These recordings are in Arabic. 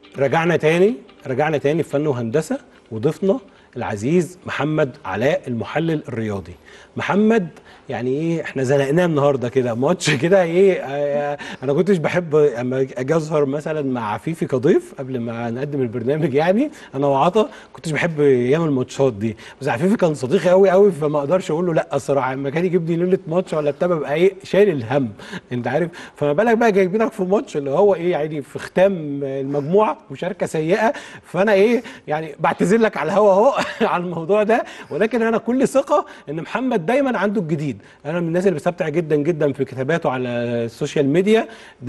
رجعنا تاني في فن وهندسه، وضيفنا العزيز محمد علاء المحلل الرياضي. محمد يعني ايه، احنا زنقناه النهارده كده ماتش كده ايه. انا كنتش بحب اما اجي اظهر مثلا مع عفيفي كضيف قبل ما نقدم البرنامج، يعني انا وعطا كنتش بحب ايام الماتشات دي، بس عفيفي كان صديقي قوي قوي، فما اقدرش اقول له لا الصراحه. اما كان يجيبني ليله ماتش ولا بتاع ببقى ايه شايل الهم، انت عارف. فما بالك بقى جايبينك في ماتش اللي هو ايه يعني في ختام المجموعه مشاركه سيئه. فانا ايه يعني بعتذر لك على الهوا اهو على الموضوع ده، ولكن انا كل ثقه ان محمد دايما عنده الجديد. انا من الناس اللي بستمتع جدا جدا في كتاباته على السوشيال ميديا،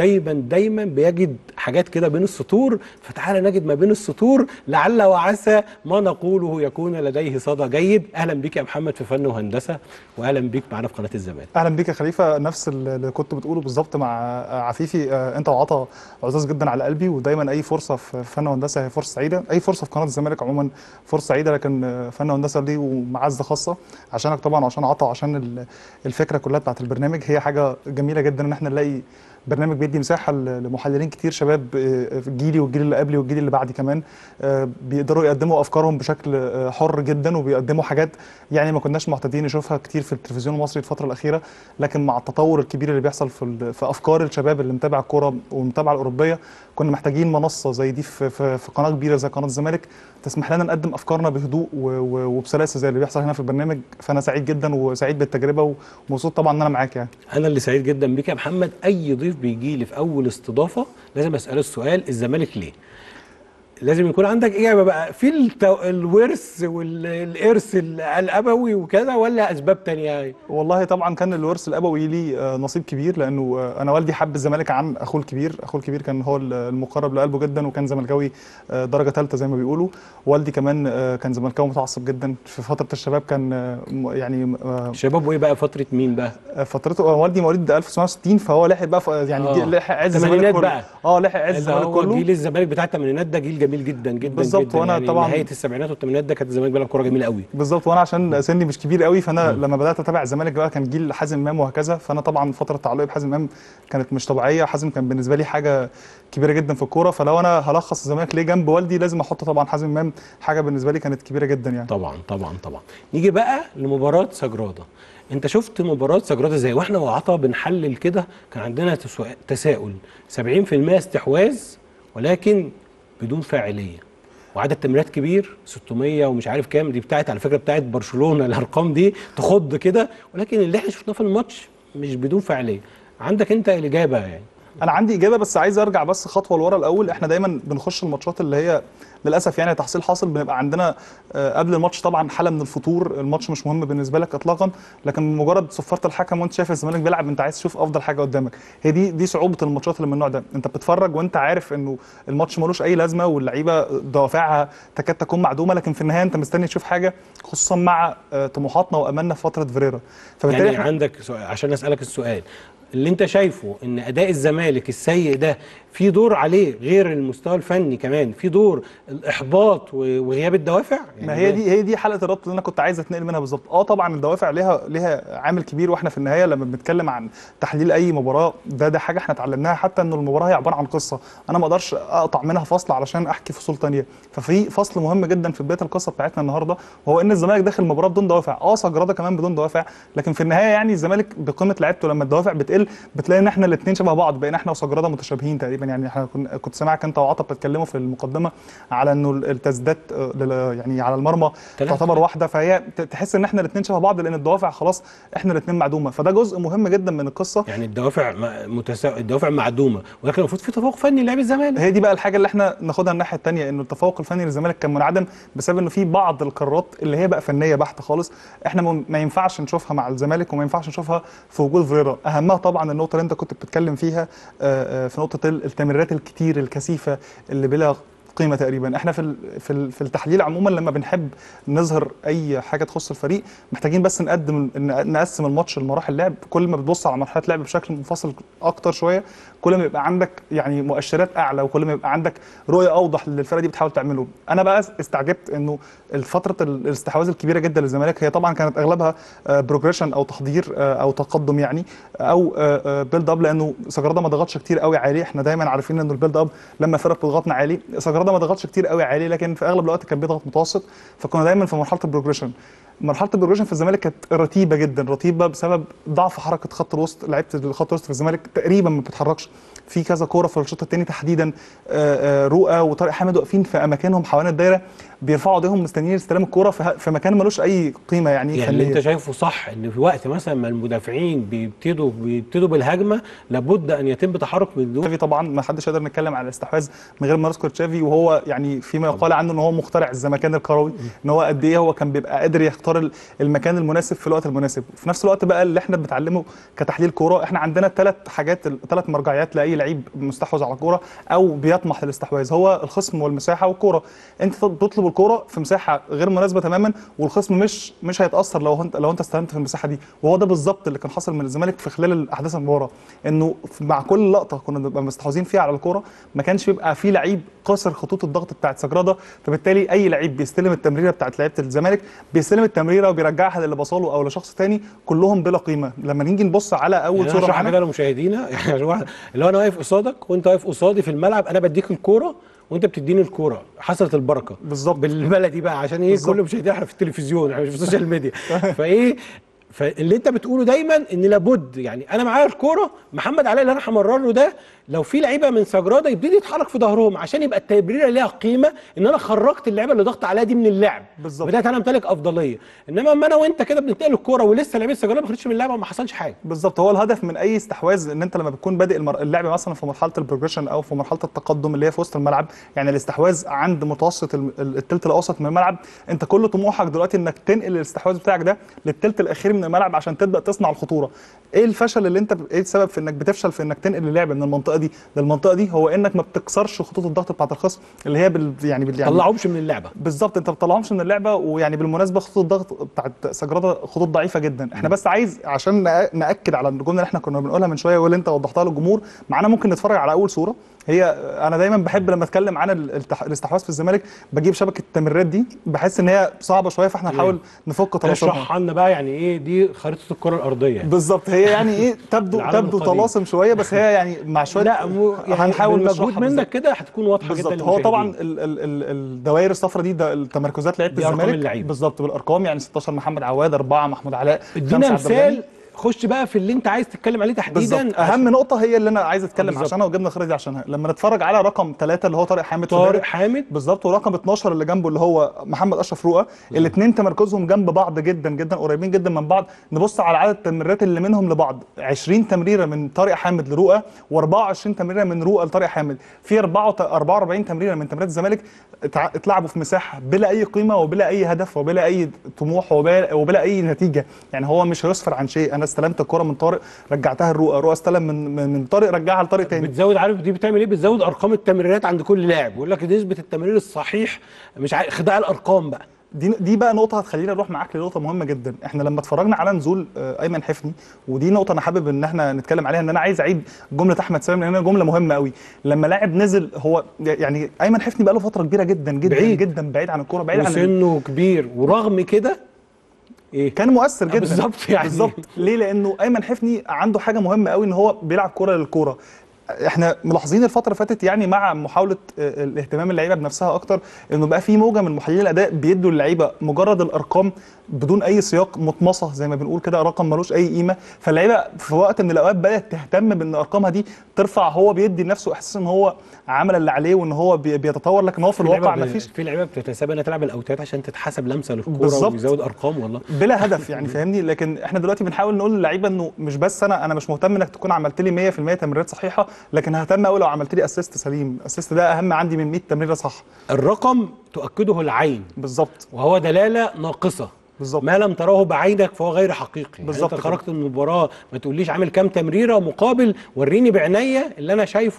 دايما بيجد حاجات كده بين السطور. فتعالى نجد ما بين السطور، لعل وعسى ما نقوله يكون لديه صدى جيد. اهلا بيك يا محمد في فن وهندسه، واهلا بيك معانا في قناه الزمالك. اهلا بيك يا خليفه، نفس اللي كنت بتقوله بالظبط مع عفيفي. انت وعطا عزاز جدا على قلبي، ودايما اي فرصه في فن وهندسه هي فرصه سعيده، اي فرصه في قناه الزمالك عموما فرصه سعيده، لكن فن وهندسه دي ومعزه خاصه عشانك طبعا وعشان عطا وعشان الفكره كلها بتاعت البرنامج. هي حاجه جميله جدا ان احنا نلاقي برنامج بيدي مساحه لمحللين كتير شباب، جيلي والجيل اللي قبلي والجيل اللي بعدي كمان، بيقدروا يقدموا افكارهم بشكل حر جدا، وبيقدموا حاجات يعني ما كناش معتادين نشوفها كتير في التلفزيون المصري الفتره الاخيره. لكن مع التطور الكبير اللي بيحصل في افكار الشباب اللي متابع الكوره والمتابعه الاوروبيه، كنا محتاجين منصه زي دي في قناه كبيره زي قناه الزمالك تسمح لنا نقدم افكارنا بهدوء وبسلاسه زي اللي بيحصل هنا في البرنامج. فانا سعيد جدا وسعيد بالتجربه، ومبسوط طبعا ان انا معاك يعني. انا اللي سعيد جدا بيك يا محمد. اي ضيف بيجي لي في اول استضافه لازم اساله السؤال الزمالك ليه. لازم يكون عندك اجابه بقى في الورث والارث الابوي وكذا، ولا اسباب تانية؟ والله طبعا كان الورث الابوي لي نصيب كبير، لانه انا والدي حب الزمالك عن اخوه الكبير. اخوه الكبير كان هو المقرب لقلبه جدا، وكان زملكاوي درجه ثالثه زي ما بيقولوا. والدي كمان كان زملكاوي متعصب جدا. في فتره الشباب كان يعني شباب وايه بقى؟ فتره مين بقى؟ فترته والدي مواليد 1960، فهو لحق بقى يعني لحق عز الزمالك كله بقى. لحق عز الزمالك هو كله. جيل الزمالك بتاع الثمانينات ده جيل جميل جدا جدا بالظبط. جدا، وانا يعني طبعا نهايه السبعينات والثمانينات ده كانت الزمالك بيلعب كوره جميله قوي. بالظبط. وانا عشان سني مش كبير قوي، فانا لما بدات اتابع الزمالك بقى كان جيل حازم امام وهكذا. فانا طبعا فتره تعلقي بحازم امام كانت مش طبيعيه. حازم كان بالنسبه لي حاجه كبيره جدا في الكوره، فلو انا هلخص الزمالك ليه جنب والدي لازم احط طبعا حازم امام. حاجه بالنسبه لي كانت كبيره جدا يعني. طبعا. نيجي بقى لمباراه سجراده. انت شفت مباراه سجراده ازاي؟ واحنا وعطا بنحلل كده كان عندنا تساؤل. 70% استحواذ ولكن بدون فاعليه، وعدد تمريرات كبير 600 ومش عارف كام، دي بتاعت على فكره بتاعت برشلونه، الارقام دي تخض كده. ولكن اللي احنا شفناه في الماتش مش بدون فاعليه. عندك انت الاجابه يعني؟ انا عندي اجابه، بس عايز ارجع بس خطوه لورا الاول. احنا دايما بنخش الماتشات اللي هي للاسف يعني تحصيل حاصل، بنبقى عندنا قبل الماتش طبعا حاله من الفتور. الماتش مش مهم بالنسبه لك اطلاقا، لكن بمجرد صفاره الحكم وانت شايف الزمالك بيلعب انت عايز تشوف افضل حاجه قدامك. هي دي صعوبه الماتشات اللي من النوع ده. انت بتتفرج وانت عارف انه الماتش ملوش اي لازمه، واللعيبه دوافعها تكاد تكون معدومه، لكن في النهايه انت مستني تشوف حاجه، خصوصا مع طموحاتنا واملنا في فتره فيريرا. يعني عندك سؤال عشان اسالك السؤال اللي انت شايفه ان اداء الزمالك السيء ده في دور عليه غير المستوى الفني، كمان في دور الاحباط وغياب الدوافع؟ يعني ما هي دي حلقه الربط اللي انا كنت عايز اتنقل منها بالظبط. طبعا الدوافع ليها عامل كبير، واحنا في النهايه لما بنتكلم عن تحليل اي مباراه ده حاجه احنا اتعلمناها، حتى ان المباراه هي عباره عن قصه. انا ما اقدرش اقطع منها فصل علشان احكي فصول ثانيه. ففي فصل مهم جدا في بدايه القصه بتاعتنا النهارده، وهو ان الزمالك داخل المباراه بدون دوافع. سجراده كمان بدون دوافع، لكن في النهايه يعني الزمالك بقيمه لعيبته لما الدوافع بتقل بتلاقي ان احنا الاثنين شبه بعض، بقينا احنا وسجراده متشابهين تقريبا. يعني احنا كنت سامعك انت وعطا بتتكلموا في المقدمه على انه التسديدات يعني على المرمى تعتبر واحده، فهي تحس ان احنا الاثنين شبه بعض لان الدوافع خلاص احنا الاثنين معدومه. فده جزء مهم جدا من القصه. يعني الدوافع معدومه، ولكن المفروض في تفوق فني للاعب الزمالك. هي دي بقى الحاجه اللي احنا ناخدها الناحيه الثانيه، انه التفوق الفني للزمالك كان منعدم بسبب انه في بعض القرارات اللي هي بقى فنيه بحته خالص. احنا ما ينفعش نشوفها مع الزمالك، وما ينفعش نشوفها في وجود فيريرا. اهمها طبعا النقطه اللي انت كنت بتتكلم فيها في نقطه التمريرات الكتير الكثيفه اللي بلا قيمه تقريبا. احنا في التحليل عموما لما بنحب نظهر اي حاجه تخص الفريق محتاجين بس نقسم الماتش لمراحل لعب. كل ما بتبص على مرحله لعب بشكل منفصل اكتر شويه كل ما يبقى عندك يعني مؤشرات اعلى، وكل ما يبقى عندك رؤيه اوضح للفرقه دي بتحاول تعمله. انا بقى استعجبت انه فتره الاستحواذ الكبيره جدا للزمالك هي طبعا كانت اغلبها بروجريشن او تحضير او تقدم يعني او بيلد اب، لانه سجراده ما ضغطش كتير قوي عالي. احنا دايما عارفين انه البيلد اب لما فرق بتضغطنا عالي، سجراده ما ضغطش كتير قوي عالي، لكن في اغلب الوقت كان بيضغط متوسط، فكنا دايما في مرحله البروجريشن. مرحله البروجريشن في الزمالك كانت رتيبه جدا، رتيبه بسبب ضعف حركه خط الوسط. لعيبه خط الوسط في الزمالك تقريبا ما بتتحركش. في كذا كوره في الشوط الثاني تحديدا رؤى وطارق حامد واقفين في اماكنهم حوالين الدايره بيرفعوا ايديهم مستنيين استلام الكوره في مكان ملوش اي قيمه يعني اللي انت شايفه صح ان في وقت مثلا ما المدافعين بيبتدوا بالهجمه لابد ان يتم تحرك من دون. تشافي طبعا ما حدش يقدر نتكلم على الاستحواذ من غير ما نذكر تشافي، وهو يعني فيما يقال عنه ان هو مخترع الزمكان الكروي، ان هو قد ايه هو كان بيبقى قادر يختار المكان المناسب في الوقت المناسب. في نفس الوقت بقى اللي احنا بنتعلمه كتحليل كوره، احنا عندنا ثلاث مرجعيات لاي لعيب مستحوذ على الكوره او بيطمح للاستحواذ، هو الخصم والمساحه والكوره. انت بتطلب الكوره في مساحه غير مناسبه تماما، والخصم مش هيتاثر لو انت استلمت في المساحه دي، وهو ده بالظبط اللي كان حاصل من الزمالك في خلال الاحداث المباراه، انه مع كل لقطه كنا بنبقى مستحوذين فيها على الكوره ما كانش بيبقى في لعيب قاصر خطوط الضغط بتاعت سجراده، فبالتالي اي لعيب بيستلم التمريره بتاعت لعيبه الزمالك بيستلم التمريره وبيرجعها للي بصاله او لشخص ثاني، كلهم بلا قيمه. لما نيجي نبص على اول صوره معانا كده لمشاهدينا يعني اللي هو انا واقف قصادك وانت واقف قصادي في الملعب، انا بديك الكوره وانت بتديني الكوره، حصلت البركه بالظبط بالبلدي بقى عشان ايه كل مشاهدينا احنا في التلفزيون احنا مش في السوشيال ميديا فايه فاللي انت بتقوله دايما ان لابد يعني انا معايا الكوره محمد علاء اللي انا همرر له ده لو في لعيبه من سجراده يبتدي يتحرك في ظهرهم عشان يبقى التبريره ليها قيمه ان انا خرجت اللعيبه اللي ضغط عليها دي من اللعب بالظبط، بدات انا امتلك افضليه. انما اما انا وانت كده بننتقل الكوره ولسه لعيبه سجراده ما خرجتش من اللعبه وما حصلش حاجه. بالظبط، هو الهدف من اي استحواذ ان انت لما بتكون بادئ اللعب مثلا في مرحله البروجريشن او في مرحله التقدم اللي هي في وسط الملعب، يعني الاستحواذ عند متوسط الثلث الاوسط من الملعب، انت كل طموحك دلوقتي انك تنقل الاستحواذ بتاعك ده للثلث الاخير من الملعب عشان تبدا تصنع الخطوره. ايه الفشل اللي انت ايه السبب في انك بتفشل في انك تنقل اللعب من المنطقه دي للمنطقه دي؟ هو انك ما بتكسرش خطوط الضغط بتاعه الخصم اللي هي يعني طلعهمش من اللعبه. بالظبط، انت ما بتطلعهمش من اللعبه. ويعني بالمناسبه خطوط الضغط بتاعه سجراده خطوط ضعيفه جدا. احنا بس عايز عشان ناكد على الجمله اللي احنا كنا بنقولها من شويه واللي انت وضحتها للجمهور معانا، ممكن نتفرج على اول صوره. هي انا دايما بحب لما اتكلم عن الاستحواذ في الزمالك بجيب شبكه التمريرات دي، بحس ان هي صعبه شويه فاحنا نحاول نفك طلاسمها. اشرح لنا بقى يعني ايه دي خريطه الكره الارضيه. بالظبط، هي يعني ايه تبدو طلاسم شويه، بس هي يعني مع شويه لا يعني هنحاول مجهود منك كده هتكون واضحه جدا بالظبط. هو طبعا الدوائر الصفراء دي التمركزات لعيبه الزمالك بالظبط بالارقام، يعني 16 محمد عواد، 4 محمود علاء، ادينا مثال. خش بقى في اللي انت عايز تتكلم عليه تحديدا. بالظبط، اهم نقطه هي اللي انا عايز اتكلم عشانها وجبنا الخريطه دي عشانها. لما نتفرج على رقم 3 اللي هو طارق حامد بالظبط، ورقم 12 اللي جنبه اللي هو محمد اشرف رؤى، الاثنين تمركزهم جنب بعض جدا جدا، قريبين جدا من بعض. نبص على عدد التمريرات اللي منهم لبعض، 20 تمريره من طارق حامد لرؤى و24 تمريره من رؤى لطارق حامد. في 44 تمريره من تمريرات الزمالك اتلعبوا في مساحه بلا اي قيمه وبلا اي هدف وبلا اي طموح وبلا اي نتيجه. يعني هو مش هيسفر عن شيء. انا استلمت الكره من طارق رجعتها لرؤى استلم من طارق رجعها لطارق تاني. بتزود، عارف دي بتعمل ايه؟ بتزود ارقام التمريرات عند كل لاعب، بيقول لك نسبه التمرير الصحيح، مش خداع الارقام بقى. دي بقى نقطه هتخلينا نروح معاك لنقطه مهمه جدا. احنا لما اتفرجنا على نزول ايمن حفني، ودي نقطه انا حابب ان احنا نتكلم عليها، ان انا عايز اعيد جمله احمد سامي لان هي جمله مهمه قوي. لما لاعب نزل، هو يعني ايمن حفني بقى له فتره كبيره جدا جدا جدا بعيد عن الكوره، بعيد عن سنه كبير، ورغم كده كان مؤثر جدا. بالظبط يعني بالظبط. ليه؟ لانه ايمن حفني عنده حاجه مهمه قوي، ان هو بيلعب كوره للكوره. احنا ملاحظين الفتره اللي فاتت يعني مع محاوله الاهتمام اللعيبه بنفسها اكتر، انه بقى في موجه من محللين الاداء بيدوا اللعيبه مجرد الارقام بدون اي سياق، مطمسه زي ما بنقول كده، رقم ملوش اي قيمه. فاللعيبه في وقت من الاوقات بدات تهتم بان ارقامها دي ترفع، هو بيدي لنفسه احساس ان هو عمل اللي عليه وان هو بيتطور، لكن هو في الواقع ما فيش. في لعيبه بتتسابق انها تلعب الاوتات عشان تتحسب لمسه للكوره ويزود ارقام والله بلا هدف يعني فاهمني. لكن احنا دلوقتي بنحاول نقول للعيبه انه مش بس انا مش مهتم انك تكون عملت لي 100% تمريرات صحيحه، لكن ههتم قوي لو عملت لي اسيست سليم. اسيست ده اهم عندي من 100 تمريره صح. الرقم تؤكده العين بالظبط، وهو دلاله ناقصه بالظبط. ما لم تراه بعينك فهو غير حقيقي. بالظبط. يعني انت خرجت من المباراه ما تقوليش عامل كام تمريره مقابل وريني بعينيا اللي انا شايفه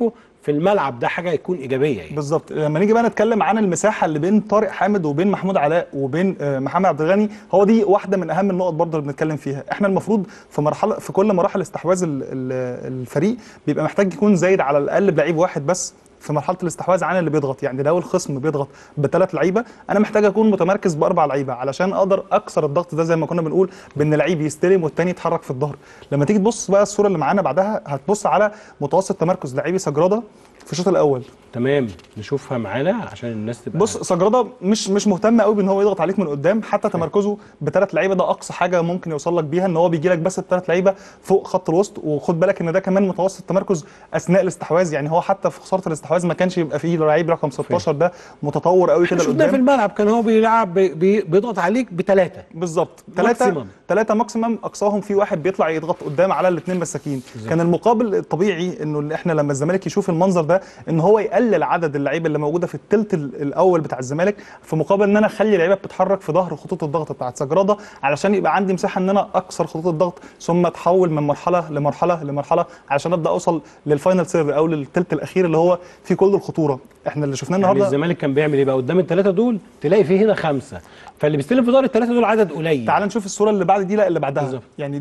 في الملعب ده حاجه يكون ايجابيه يعني. بالظبط. لما نيجي بقى نتكلم عن المساحه اللي بين طارق حامد وبين محمود علاء وبين محمد عبد الغني، هو دي واحده من اهم النقط برضه اللي بنتكلم فيها. احنا المفروض في كل مراحل استحواذ الفريق بيبقى محتاج يكون زايد على الاقل بلعيب واحد بس في مرحله الاستحواذ عن اللي بيضغط. يعني لو الخصم بيضغط ب3 لعيبه، انا محتاج اكون متمركز ب4 لعيبه علشان اقدر اكسر الضغط ده، زي ما كنا بنقول بان لعيب يستلم والتاني يتحرك في الظهر. لما تيجي تبص بقى الصوره اللي معانا بعدها، هتبص على متوسط تمركز لاعبي سجراده في الشوط الاول. تمام، نشوفها معانا عشان الناس تبقى. بص، سجراده مش مهتم قوي بان هو يضغط عليك من قدام، حتى تمركزه ب3 لعيبه ده اقصى حاجه ممكن يوصل لك بيها، ان هو بيجي لك بس ب3 لعيبه فوق خط الوسط. وخد بالك ان ده كمان متوسط تمركز اثناء الاستحواذ، يعني هو حتى في خساره الاستحواذ ما كانش يبقى فيه لعيب رقم 16 ده متطور قوي كده شفناه في لقدام. الملعب كان هو بيلعب بيضغط عليك ب3 بالظبط، ماكسيمم. 3 ماكسيمم، اقصاهم في واحد بيطلع يضغط قدام على الاثنين مساكين. كان المقابل الطبيعي انه احنا لما الزمالك يشوف المنظر ده، ان هو يقلل عدد اللعيبه اللي موجوده في الثلث الاول بتاع الزمالك، في مقابل ان انا اخلي لعيبه بتتحرك في ظهر خطوط الضغط بتاعت سجراده، علشان يبقى عندي مساحه ان انا اكسر خطوط الضغط، ثم اتحول من مرحله لمرحله لمرحله، علشان ابدا اوصل للفاينل سيرف او للثلث الاخير اللي هو فيه كل الخطوره. احنا اللي شفناه النهارده يعني الزمالك كان بيعمل ايه بقى قدام ال3 دول؟ تلاقي فيه هنا 5، فاللي بيستلم في ظهر ال3 دول عدد قليل. تعال نشوف الصوره اللي بعد دي، لا اللي بعدها بالزبط. يعني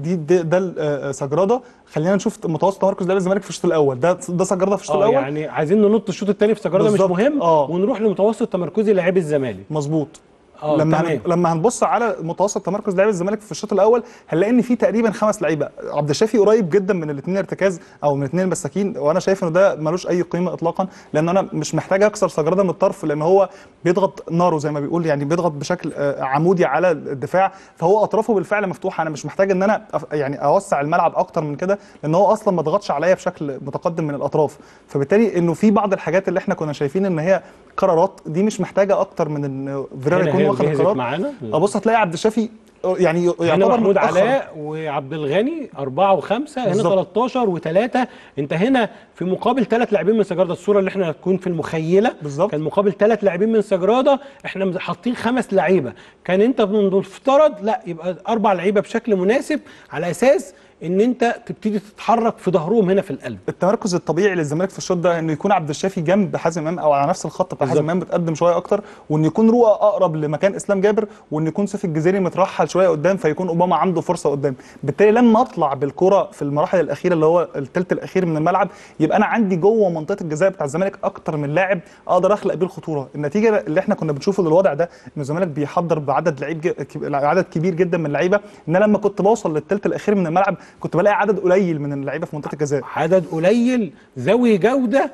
ده سجراده. خلينا نشوف متوسط تمركز لاعب الزمالك في الشوط الاول، ده سجراده في الشوط الاول. يعني عايزين ننط الشوط الثاني في سجراده مش مهم، ونروح لمتوسط تمركزي لاعبي الزمالك. مظبوط. لما لما هنبص على متوسط تمركز لاعبي الزمالك في الشوط الاول، هنلاقي ان في تقريبا 5 لعيبه. عبد الشافي قريب جدا من الاثنين ارتكاز او من الاثنين مساكين، وانا شايف انه ده ملوش اي قيمه اطلاقا، لان انا مش محتاج اكسر سجراده من الطرف، لان هو بيضغط نارو زي ما بيقول، يعني بيضغط بشكل عمودي على الدفاع، فهو اطرافه بالفعل مفتوحه. انا مش محتاج ان انا يعني اوسع الملعب اكتر من كده، لان هو اصلا ما ضغطش عليا بشكل متقدم من الاطراف. فبالتالي انه في بعض الحاجات اللي احنا كنا شايفين ان هي قرارات دي مش محتاجه اكتر من ان فيريرا يكون واخد القرار. ابص هتلاقي عبد الشافي يعني يعتبر محمود علاء وعبد الغني 4 و5، هنا 13 و3. انت هنا في مقابل 3 لاعبين من سجراده. الصوره اللي احنا هتكون في المخيله بالزبط. كان مقابل 3 لاعبين من سجراده، احنا حاطين 5 لعيبه. كان انت المفترض لا يبقى 4 لعيبه بشكل مناسب، على اساس ان انت تبتدي تتحرك في ظهرهم هنا في القلب. التمركز الطبيعي للزمالك في الشوط ده انه يكون عبد الشافي جنب حازم امام او على نفس الخط بتاع حازم امام، بتقدم شويه اكتر، وان يكون رؤى اقرب لمكان اسلام جابر، وان يكون سيف الجزيري مترحل شويه قدام، فيكون اوباما عنده فرصه قدام. بالتالي لما اطلع بالكره في المراحل الاخيره اللي هو الثلث الاخير من الملعب، يبقى انا عندي جوه منطقه الجزاء بتاع الزمالك اكتر من لاعب اقدر اخلق بيه الخطوره. النتيجه اللي احنا كنا بنشوفه للوضع ده، ان الزمالك بيحضر بعدد عدد كبير جدا من اللعيبه، ان انا لما كنت بوصل للثلث الاخير من الملعب كنت بلاقي عدد قليل من اللعيبه في منطقه الجزاء، عدد قليل ذوي جوده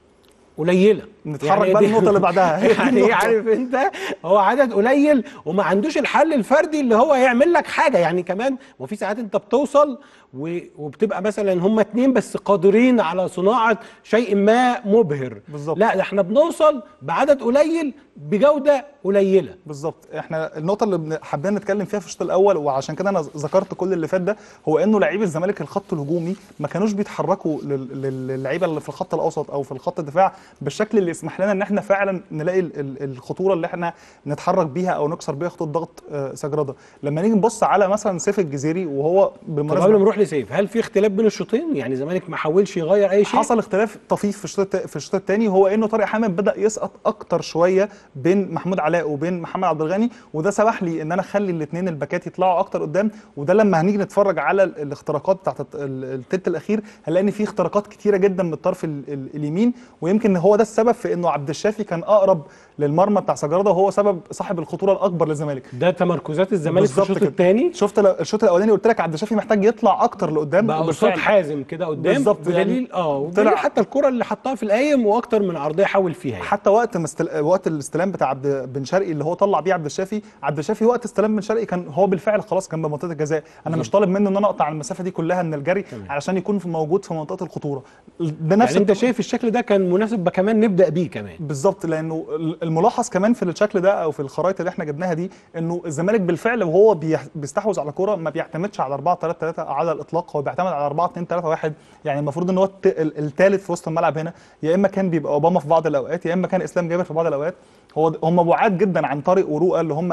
قليله. نتحرك يعني بقى النقطه اللي بعدها يعني ايه، عارف انت، هو عدد قليل وما عندوش الحل الفردي اللي هو يعمل لك حاجه. يعني كمان وفي ساعات انت بتوصل وبتبقى مثلا هم 2 بس قادرين على صناعه شيء ما مبهر بالظبط. لا ده احنا بنوصل بعدد قليل بجوده قليله. بالظبط. احنا النقطه اللي حابين نتكلم فيها في الشوط الاول، وعشان كده انا ذكرت كل اللي فات ده، هو انه لعيبه الزمالك الخط الهجومي ما كانوش بيتحركوا للعيبه اللي في الخط الاوسط او في الخط الدفاع بالشكل اللي يسمح لنا ان احنا فعلا نلاقي الخطوره اللي احنا نتحرك بيها او نكسر بيها خطوط ضغط سجراده. لما نيجي نبص على مثلا سيف الجزيري، وهو بالمناسبه قبل ما نروح لسيف، هل في اختلاف بين الشوطين؟ يعني الزمالك ما حاولش يغير اي شيء؟ حصل اختلاف طفيف في الشوط الثاني، هو انه طارق حامد بدا يسقط اكتر شويه بين محمود علاء وبين محمد عبد الغني، وده سمح لي ان انا اخلي الاثنين الباكات يطلعوا اكتر قدام. وده لما هنيجي نتفرج على الاختراقات بتاعت الثلث الاخير، هنلاقي ان في اختراقات كتيره جدا من الطرف اليمين، ويمكن هو ده السبب في انه عبد الشافي كان اقرب للمرمى بتاع سجراده، وهو سبب صاحب الخطوره الاكبر للزمالك. ده تمركزات الزمالك في الشوط الثاني. شفت الشوط الاولاني قلت لك عبد الشافي محتاج يطلع اكتر لقدام، بقى قصاد حازم كده قدام بالظبط. بدليل بدليل حتى الكره اللي حطها في القايم واكتر من عرضيه حاول فيها يعني. حتى وقت الاستلام بتاع بن شرقي اللي هو طلع بيه عبد الشافي وقت استلام بن شرقي كان هو بالفعل خلاص جنب منطقه الجزاء. انا مش طالب منه ان انا اقطع المسافه دي كلها من الجري علشان يكون موجود في منطقه الخطوره. ده نفس يعني انت شايف الشكل ده كان مناسب كمان نبدا بيه كمان. بالظبط، لانه الملاحظ كمان في الشكل ده او في الخرائط اللي احنا جبناها دي، انه الزمالك بالفعل وهو بيستحوذ على كوره ما بيعتمدش على 4-3-3 على الاطلاق، هو بيعتمد على 4-2-3-1. يعني المفروض ان هو الثالث في وسط الملعب هنا، يا اما كان بيبقى اوباما في بعض الاوقات، يا اما كان اسلام جابر في بعض الاوقات. هم بعاد جدا عن طارق ورؤى اللي هم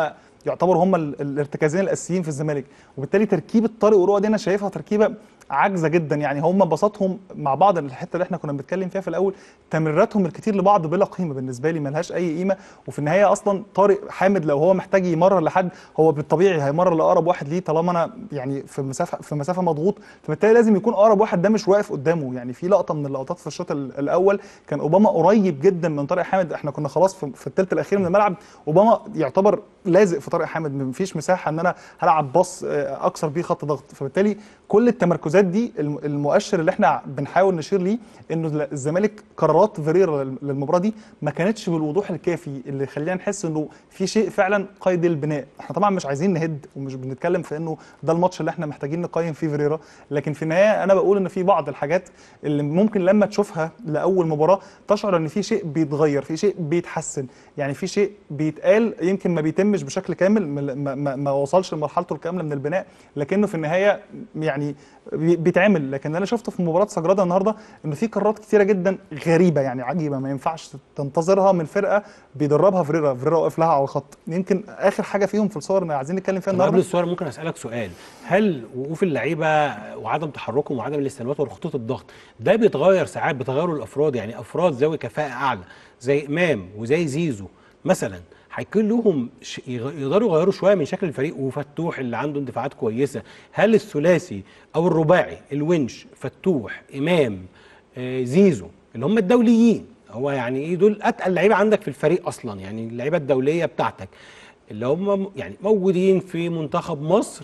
يعتبروا هم الارتكازين الاساسيين في الزمالك، وبالتالي تركيبه طارق ورؤى دي انا شايفها تركيبه عاجزه جدا. يعني هم بساطهم مع بعض، الحته اللي احنا كنا بنتكلم فيها في الاول، تمريراتهم الكتير لبعض بلا قيمه بالنسبه لي، ملهاش اي قيمه. وفي النهايه اصلا طارق حامد لو هو محتاج يمرر لحد، هو بالطبيعي هيمرر لاقرب واحد ليه، طالما انا يعني في مسافه مضغوط، فبالتالي لازم يكون اقرب واحد ده مش واقف قدامه. يعني في لقطه من اللقطات في الشوط الاول كان اوباما قريب جدا من طارق حامد، احنا كنا خلاص في الثلث الاخير من الملعب، اوباما يعتبر لازق في طارق حامد، مفيش مساحه ان انا هلعب باص اكسر بيه خط ضغط. فبالتالي كل التمركزات دي المؤشر اللي احنا بنحاول نشير ليه انه الزمالك قرارات فيريرا للمباراه دي ما كانتش بالوضوح الكافي اللي خلينا نحس انه في شيء فعلا قيد البناء. احنا طبعا مش عايزين نهد ومش بنتكلم في انه ده الماتش اللي احنا محتاجين نقيم فيه فيريرا، لكن في النهايه انا بقول ان في بعض الحاجات اللي ممكن لما تشوفها لاول مباراه تشعر ان في شيء بيتغير، في شيء بيتحسن، يعني في شيء بيتقال يمكن ما بيتمش بشكل كامل، ما وصلش لمرحلته الكامله من البناء، لكنه في النهايه يعني بيتعمل. لكن انا شفته في مباراه سجرادا النهارده انه في قرارات كتيره جدا غريبه، يعني عجيبه ما ينفعش تنتظرها من فرقه بيدربها فيريرا واقف لها على الخط. يمكن اخر حاجه فيهم في الصور اللي عايزين نتكلم فيها النهارده. قبل الصور ممكن اسالك سؤال، هل وقوف اللعيبه وعدم تحركهم وعدم الاستلامات وخطوط الضغط ده بيتغير ساعات بتغير الافراد؟ يعني افراد ذوي كفاءه اعلى زي امام وزي زيزو مثلا هيكون لهم يقدروا يغيروا شويه من شكل الفريق، وفتوح اللي عنده اندفاعات كويسه. هل الثلاثي او الرباعي الونش فتوح امام زيزو اللي هم الدوليين، هو يعني ايه دول اتقل لعيبه عندك في الفريق اصلا، يعني اللعيبه الدوليه بتاعتك اللي هم يعني موجودين في منتخب مصر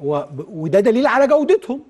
وده دليل على جودتهم،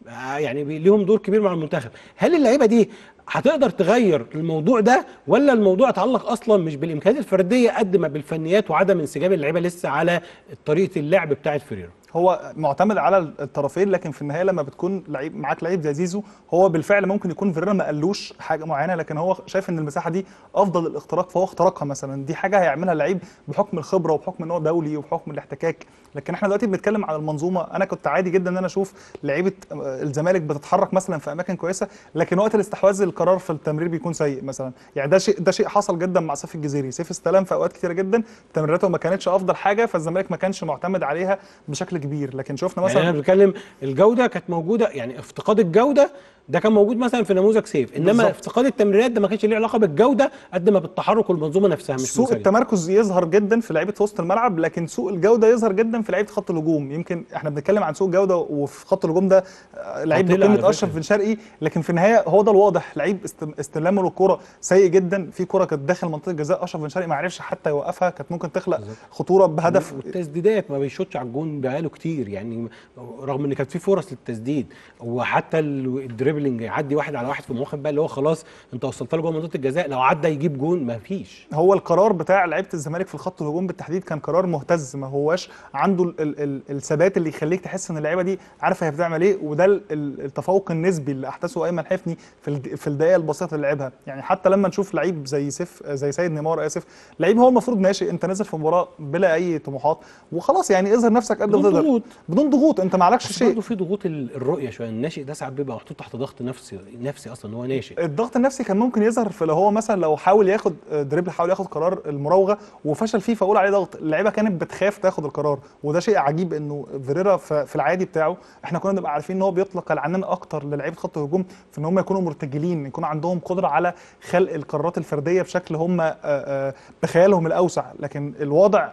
يعني ليهم دور كبير مع المنتخب. هل اللعيبه دي هتقدر تغير الموضوع ده، ولا الموضوع يتعلق اصلا مش بالامكانيات الفرديه قد ما بالفنيات وعدم انسجام اللعيبه لسه على طريقه اللعب بتاعت فيريرا؟ هو معتمد على الطرفين، لكن في النهايه لما بتكون لعيب معاك لعيب زي زيزو، هو بالفعل ممكن يكون فيريرا ما قالوش حاجه معينه، لكن هو شايف ان المساحه دي افضل الاختراق فهو اخترقها مثلا. دي حاجه هيعملها اللعيب بحكم الخبره وبحكم ان هو دولي وبحكم الاحتكاك. لكن احنا دلوقتي بنتكلم على المنظومه. انا كنت عادي جدا ان انا اشوف لعيبه الزمالك بتتحرك مثلا في اماكن كويسه، لكن وقت الاستحواذ القرار في التمرير بيكون سيء مثلا. يعني ده شيء حصل جدا مع سيف الجزيري. سيف استلم في اوقات كتيره جدا تمريراته ما كانتش افضل حاجه، فالزمالك ما كانش معتمد عليها بشكل كبير. لكن شفنا مثلا يعني انا بتكلم الجوده كانت موجوده، يعني افتقاد الجوده ده كان موجود مثلا في نموذج سيف، انما بالزبط. افتقاد التمريرات ده ما كانش ليه علاقه بالجوده قد ما بالتحرك والمنظومه نفسها. مش سوء التمركز يظهر جدا في لعيبه وسط الملعب، لكن سوء الجوده يظهر جدا في لعيبه خط الهجوم. يمكن احنا بنتكلم عن سوء الجوده وفي خط الهجوم ده لعيب بقيمه اشرف بن شرقي، لكن في النهايه هو ده الواضح. لعيب استلامه للكره سيء جدا، في كره كانت داخل منطقه الجزاء اشرف بن شرقي ما عرفش حتى يوقفها، كانت ممكن تخلق خطوره بهدف. والتسديدات ما بيشوطش على الجون بقاله كتير، يعني رغم ان كانت في فرص للتسديد، وحتى الدريبلينج يعدي واحد على واحد في المواقف بقى اللي هو خلاص انت وصلت له جوه منطقه الجزاء، لو عدى يجيب جون ما فيش. هو القرار بتاع لعيبه الزمالك في الخط الهجوم بالتحديد كان قرار مهتز، ما هواش عنده الثبات اللي يخليك تحس ان اللعيبه دي عارفه هي بتعمل ايه. وده التفوق النسبي اللي احدثه ايمن حفني في الدقائق البسيطه اللي لعبها. يعني حتى لما نشوف لعيب زي سيد نيمار لعيب هو المفروض ناشئ، انت نازل في مباراه بلا اي طموحات وخلاص، يعني اظهر نفسك قد ما تقدر بدون ضغوط، انت ما عليكش شيء. برضه في ضغوط الرؤيه شويه، الناشئ ده ساعات بيبقى محطوط تحت ضغط نفسي اصلا هو ناشئ. الضغط النفسي كان ممكن يظهر في لو هو مثلا لو حاول ياخد دريبل، حاول ياخد قرار المراوغه وفشل فيه فاقول عليه ضغط. اللعيبه كانت بتخاف تاخد القرار، وده شيء عجيب انه فيريرا في العادي بتاعه احنا كنا نبقى عارفين ان هو بيطلق العنان اكتر للعيبه خط الهجوم في ان هم يكونوا مرتجلين، يكون عندهم قدره على خلق القرارات الفرديه بشكل هم بخيالهم الاوسع. لكن الوضع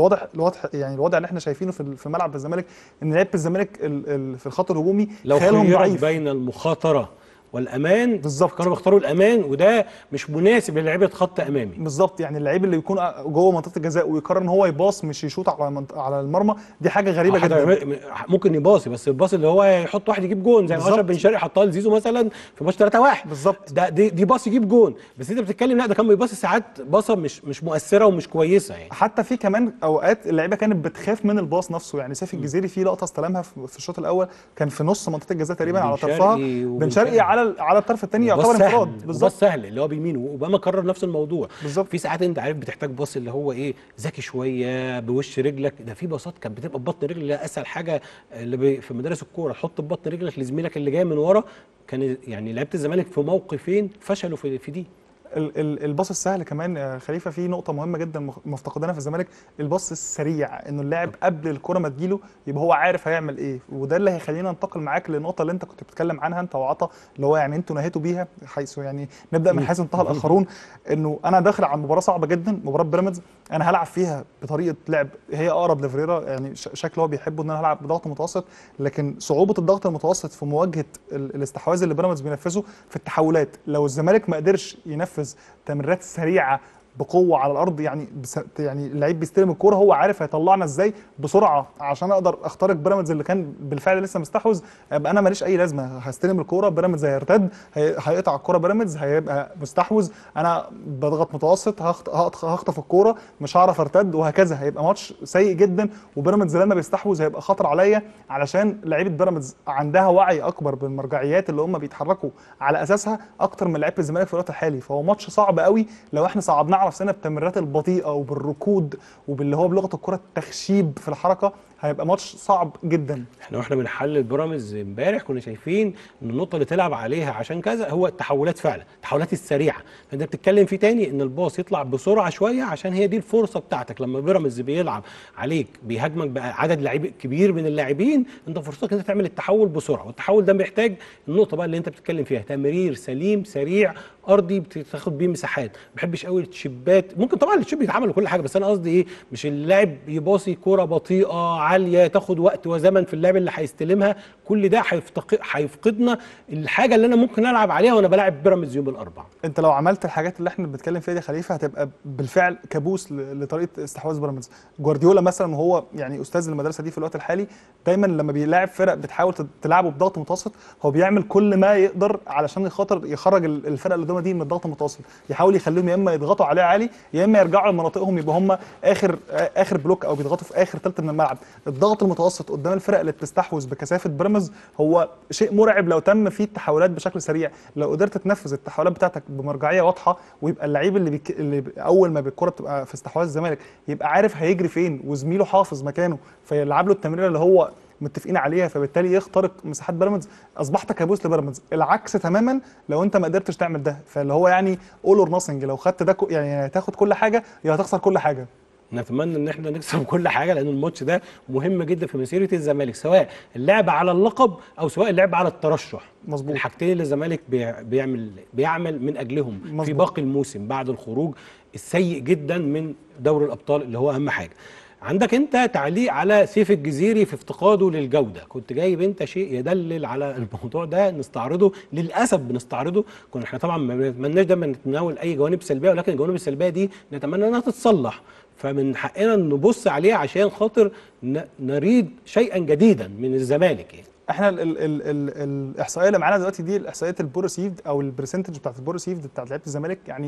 اللي احنا شايفينه في ملعب الزمالك ان لعيبه الزمالك في الخط الهجومي خيالهم ضعيف. بين المخاطره والامان بالظبط، كانوا بيختاروا الامان، وده مش مناسب للعيبه خط امامي. بالظبط، يعني اللعيب اللي يكون جوه منطقه الجزاء ويقرر ان هو يباص مش يشوط على المرمى، دي حاجه غريبه جدا. ممكن يباصي، بس الباص اللي هو يحط واحد يجيب جون زي ما اشرف بن شرقي حطها لزيزو مثلا في ماتش 3-1 بالظبط. دي باص يجيب جون، بس انت بتتكلم لا ده كان بيباصي ساعات باصه مش مؤثره ومش كويسه. يعني حتى في كمان اوقات اللعيبه كانت بتخاف من الباص نفسه. يعني سيف الجزيري في لقطه استلمها في الشوط الاول كان في نص منطقه الجزاء تقريبا على طرفها، بن شرقي على الطرف الثاني يعتبر انفراد. بالظبط سهل اللي هو بيمينه، واوباما كرر نفس الموضوع بالظبط. في ساعات انت عارف بتحتاج باص اللي هو ايه ذكي شويه بوش رجلك، ده في باصات كانت بتبقى ببطن رجل اللي هي اسهل حاجه اللي في مدارس الكوره، حط ببطن رجلك لزميلك اللي جاي من ورا. كان يعني لعيبه الزمالك في موقفين فشلوا في دي. الباص السهل كمان يا خليفه، في نقطه مهمه جدا مفتقدينها في الزمالك، الباص السريع، انه اللاعب قبل الكره ما تجيله يبقى هو عارف هيعمل ايه. وده اللي هيخلينا ننتقل معاك للنقطه اللي انت كنت بتتكلم عنها انت وعطا، اللي هو يعني انتوا نهيتوا بيها، حيث يعني نبدا من حيث انتهى الاخرون، انه انا داخل على مباراه صعبه جدا، مباراه بيراميدز، انا هلعب فيها بطريقه لعب هي اقرب لفريرا، يعني شكل هو بيحبه ان انا هلعب بضغط متوسط، لكن صعوبه الضغط المتوسط في مواجهه الاستحواذ اللي بيراميدز بينفذه في التحولات. لو الزمالك ما قدرش ينفذ تمريرات سريعه بقوه على الارض، يعني يعني اللعيب بيستلم الكوره هو عارف هيطلعنا ازاي بسرعه عشان اقدر اخترق بيراميدز اللي كان بالفعل لسه مستحوذ، ابقى انا ماليش اي لازمه، هستلم الكوره بيراميدز هيرتد، هيقطع الكوره بيراميدز هيبقى مستحوذ، انا بضغط متوسط هخطف الكوره مش هعرف ارتد، وهكذا هيبقى ماتش سيء جدا. وبيراميدز لما بيستحوذ هيبقى خطر عليا، علشان لعيبه بيراميدز عندها وعي اكبر بالمرجعيات اللي هم بيتحركوا على اساسها اكتر من لعيبه الزمالك في الوقت الحالي. فهو ماتش صعب قوي لو احنا صعبناه نفسنا بالتمريرات البطيئه وبالركود وباللي هو بلغه الكره التخشيب في الحركه، هيبقى ماتش صعب جدا. واحنا بنحلل بيراميدز امبارح كنا شايفين ان النقطه اللي تلعب عليها عشان كذا هو التحولات، فعلا التحولات السريعه. فانت بتتكلم في تاني ان الباص يطلع بسرعه شويه، عشان هي دي الفرصه بتاعتك لما بيراميدز بيلعب عليك بيهاجمك بعدد لعيب كبير من اللاعبين، انت فرصتك ان انت تعمل التحول بسرعه. والتحول ده محتاج النقطه بقى اللي انت بتتكلم فيها، تمرير سليم سريع ارضي بتاخد بيه مساحات. ما بحبش قوي التشيبات، ممكن طبعا التشيب يتعمل وكل حاجه، بس انا قصدي ايه، مش اللاعب يباصي كوره بطيئه عاليه تاخد وقت وزمن في اللاعب اللي هيستلمها، كل ده هيفقدنا الحاجه اللي انا ممكن العب عليها وانا بلاعب بيراميدز يوم الاربعاء. انت لو عملت الحاجات اللي احنا بنتكلم فيها دي خليفه، هتبقى بالفعل كابوس لطريقه استحواذ بيراميدز. جوارديولا مثلا وهو يعني استاذ المدرسه دي في الوقت الحالي، دايما لما بيلاعب فرق بتحاول تلعبه بضغط متوسط، هو بيعمل كل ما يقدر علشان خاطر يخرج الفرق اللي قدامه دي من الضغط المتوسط، يحاول يخليهم يا اما يضغطوا عليه عالي يا اما يرجعوا لمناطقهم يبقى هم اخر بلوك او بيضغطوا في اخر ثلث من الملعب. الضغط المتوسط قدام الفرق اللي بتستحوذ بكثافه بيراميدز هو شيء مرعب لو تم فيه التحولات بشكل سريع. لو قدرت تنفذ التحولات بتاعتك بمرجعيه واضحه، ويبقى اللعيب اللي اول ما الكره بتبقى في استحواذ الزمالك يبقى عارف هيجري فين وزميله حافظ مكانه فيلعب له التمريره اللي هو متفقين عليها، فبالتالي يخترق مساحات بيراميدز، اصبحت كابوس لبيراميدز. العكس تماما لو انت ما قدرتش تعمل ده، فاللي هو يعني اول اور ناثينج، لو خدت ده يعني هتاخد كل حاجه يا هتخسر كل حاجه. نتمنى ان احنا نكسب كل حاجه، لان الماتش ده مهم جدا في مسيره الزمالك، سواء اللعب على اللقب او سواء اللعب على الترشح. مظبوط. الحاجتين اللي الزمالك بيعمل من اجلهم مظبوط. في باقي الموسم بعد الخروج السيء جدا من دوري الابطال اللي هو اهم حاجه. عندك انت تعليق على سيف الجزيري في افتقاده للجوده، كنت جايب انت شيء يدلل على الموضوع ده نستعرضه، للاسف بنستعرضه. كنا احنا طبعا ما بنتمناش دايما نتناول اي جوانب سلبيه، ولكن الجوانب السلبيه دي نتمنى انها تتصلح، فمن حقنا نبص عليها عشان خاطر نريد شيئا جديدا من الزمالك. يعني احنا الاحصائيه اللي معانا دلوقتي دي الاحصائيات البورسيفد او البرسنتج بتاعت البورسيفد بتاعت لعيبه الزمالك، يعني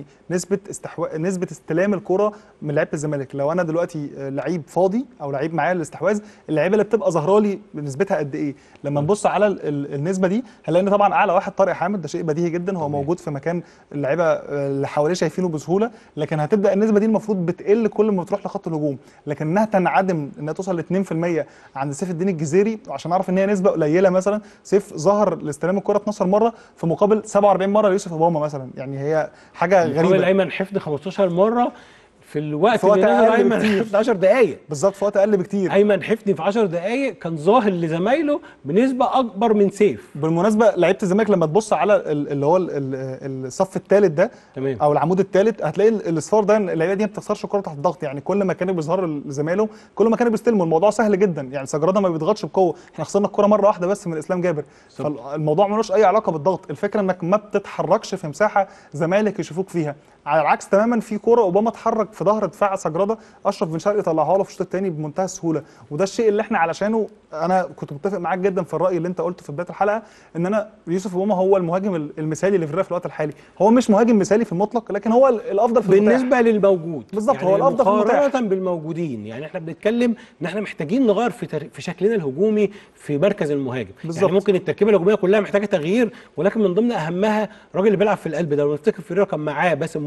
نسبه استلام الكره من لعيبه الزمالك. لو انا دلوقتي لعيب فاضي او لعيب معايا الاستحواذ، اللعيبه اللي بتبقى ظاهره لي نسبتها قد ايه؟ لما نبص على النسبه دي هنلاقي ان طبعا اعلى واحد طارق حامد، ده شيء بديهي جدا، هو موجود في مكان اللعيبه اللي حواليه شايفينه بسهوله، لكن هتبدا النسبه دي المفروض بتقل كل ما بتروح لخط الهجوم، لكنها تنعدم انها توصل ل 2% عند سيف الدين الجزيري. عشان اعرف ان هي نسبه قليله، مثلا سيف ظهر لاستلام الكره 12 مره في مقابل 47 مره ليوسف اوباما مثلا، يعني هي حاجه غريبه. مقابل ايمن حفني 15 مره في الوقت اللي نزل ايمن حفني 10 دقائق بالظبط، في وقت اقل بكتير. ايمن حفني في 10 دقائق كان ظاهر لزمايله بنسبه اكبر من سيف. بالمناسبه لعيبه الزمالك لما تبص على اللي هو الصف الثالث ده تمام. او العمود الثالث، هتلاقي الاصفار ده اللعيبه دي ما بتخسرش الكره تحت الضغط، يعني كل ما كانوا بيظهروا لزمايله كل ما كانوا بيستلموا. الموضوع سهل جدا، يعني سجراده ما بيضغطش بقوه، احنا خسرنا الكره مره واحده بس من اسلام جابر، فالموضوع ملوش اي علاقه بالضغط. الفكره انك ما بتتحركش في مساحه زمالك يشوفوك فيها، على العكس تماما في كوره اوباما اتحرك في ظهر دفاع سجراده، اشرف بن شرقي طلعها له في الشوط الثاني بمنتهى السهوله. وده الشيء اللي احنا علشانه انا كنت متفق معاك جدا في الراي اللي انت قلته في بدايه الحلقه، ان انا يوسف اوباما هو المهاجم المثالي لفريرا في الوقت الحالي. هو مش مهاجم مثالي في المطلق، لكن هو الافضل في بالنسبه للموجود بالظبط، يعني هو الافضل في المتاح مقارنه بالموجودين. يعني احنا بنتكلم ان احنا محتاجين نغير في شكلنا الهجومي في مركز المهاجم بالزبط. يعني ممكن التركيبه الهجوميه كلها محتاجه تغيير، ولكن من ضمن اهمها الراجل اللي بيلعب في القلب ده. لو نفتكر فريرا كان معاه باسم